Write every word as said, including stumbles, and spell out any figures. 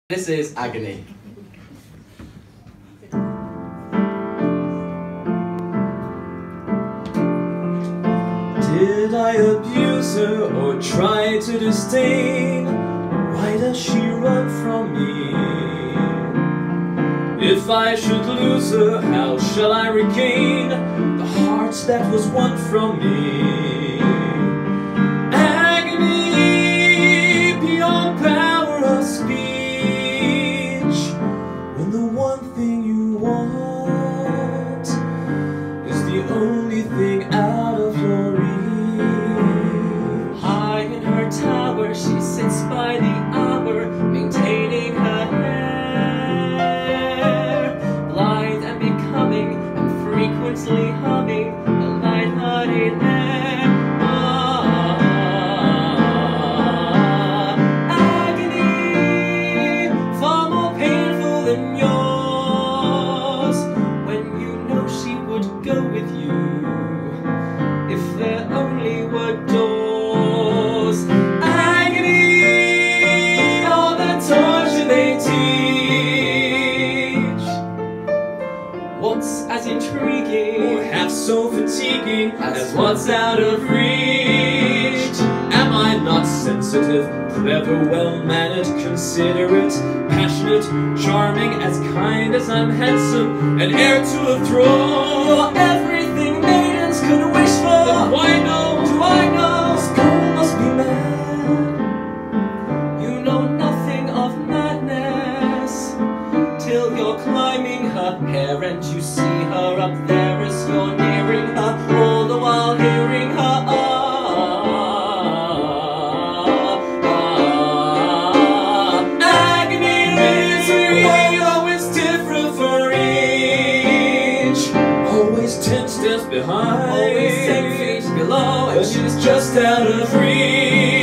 This is Agony. Did I abuse her or try to disdain? Why does she run from me? If I should lose her, how shall I regain the heart that was won from me? Agony beyond power of speech, when the one thing you want is the only thing out of your reach. High in her tower, she sits by the hour, maintaining her hair, blithe and becoming, and frequently humming a light-hearted air. Ah, agony, far more painful than yours, when you know she would go with you if there only were doors. Agony, all the torture they teach. What's as intriguing, Or half so fatiguing as what's out of reach? Am I not sensitive, clever, well-mannered, considerate, passionate, charming, as kind as I'm handsome, and heir to a throne? Everything maidens could wish for. Then why no? Do I know? This girl must be mad. You know nothing of madness till you're climbing her hair and you see her up there as you're nearing her, all the while hearing her ah, ah, agony, misery, Always different for each, always ten steps behind, always ten feet below, and but she's just out of reach.